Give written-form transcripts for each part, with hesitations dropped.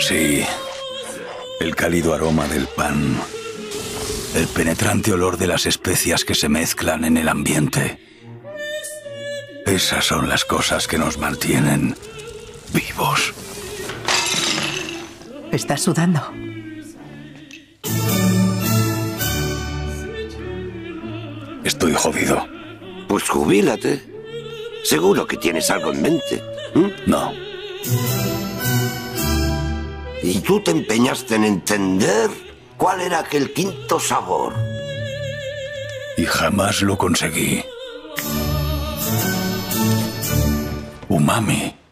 Sí, el cálido aroma del pan, el penetrante olor de las especias que se mezclan en el ambiente. Esas son las cosas que nos mantienen vivos. Estás sudando. Estoy jodido. Pues jubílate. Seguro que tienes algo en mente. No. ¿Y tú te empeñaste en entender cuál era aquel quinto sabor? Y jamás lo conseguí. Umami.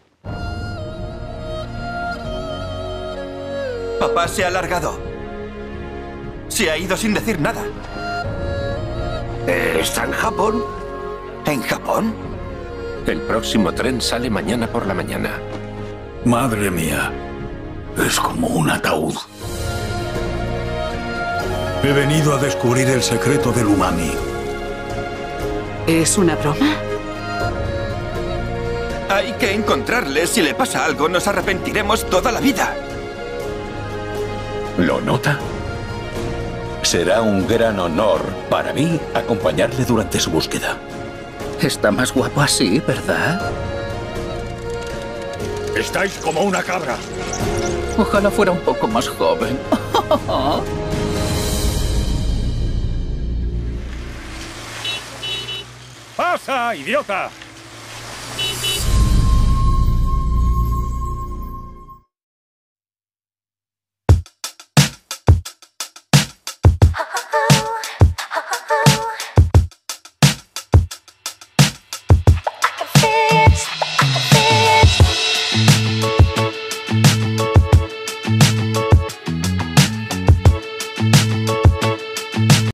Papá se ha largado. Se ha ido sin decir nada. ¿Está en Japón? ¿En Japón? El próximo tren sale mañana por la mañana. Madre mía. Es como un ataúd. He venido a descubrir el secreto del umami. ¿Es una broma? Hay que encontrarle. Si le pasa algo, nos arrepentiremos toda la vida. ¿Lo nota? Será un gran honor para mí acompañarle durante su búsqueda. Está más guapo así, ¿verdad? Estáis como una cabra. Ojalá fuera un poco más joven. ¡Pasa, idiota!